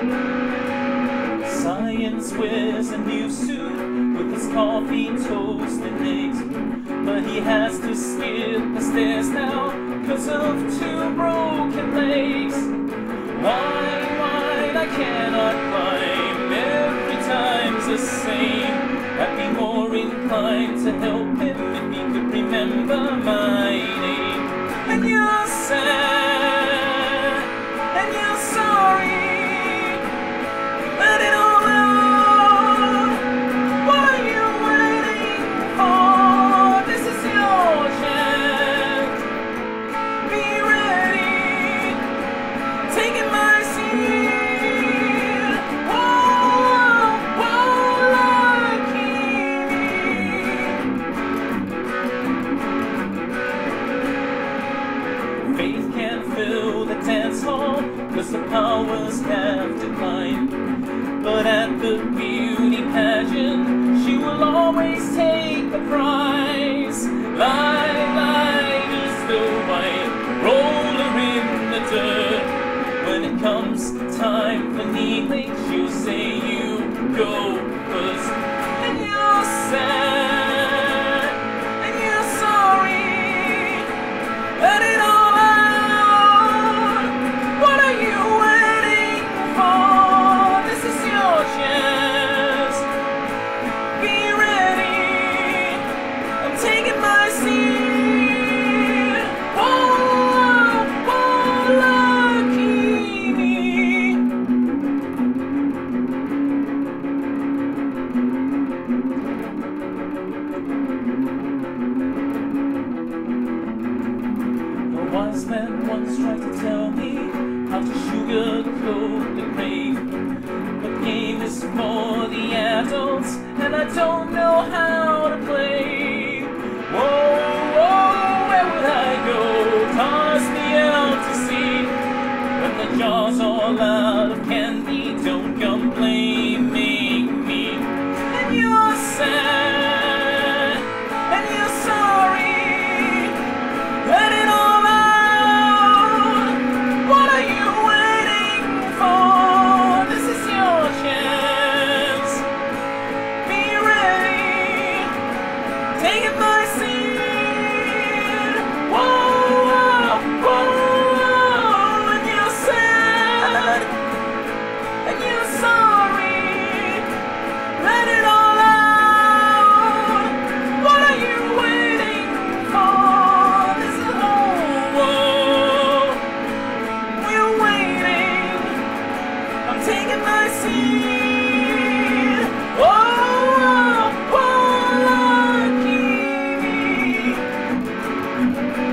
Science wears a new suit with his coffee, toast and eggs, but he has to skip the stairs now 'cause of 2 broken legs. Why, I cannot climb, every time's the same. I'd be more inclined to help him if he could remember my name. And you're sad, and you're sorry, let it all out. What are you waiting for? This is your chance. Be ready, taking my seat. Whoa, whoa, lucky me. Faith can't fill the dance hall 'cause the powers have declined. But at the beauty pageant, she will always take the prize. Light is the white roller in the dirt. When it comes time for kneeling, she'll say you go first. And you're sad, and you're sorry, let it all out. What are you waiting for? This is your chance. Be ready, I'm taking my seat. Oh, oh, lucky me. A wise man once tried to tell me how to sugarcoat the grave, but game is for the adults, and I don't know how to play. Whoa, whoa, where would I go? Toss me out to sea. When the jar's all out of candy, don't come blaming me. And you're sad, and you're sorry, let it all out. What are you waiting for? This is your chance. Be ready, taking my seat. Whoa, whoa, whoa. And you're sad, and you're sorry, let it all out. What are you waiting for? This is whoa. We're waiting, I'm taking my seat. Whoa, whoa, lucky me.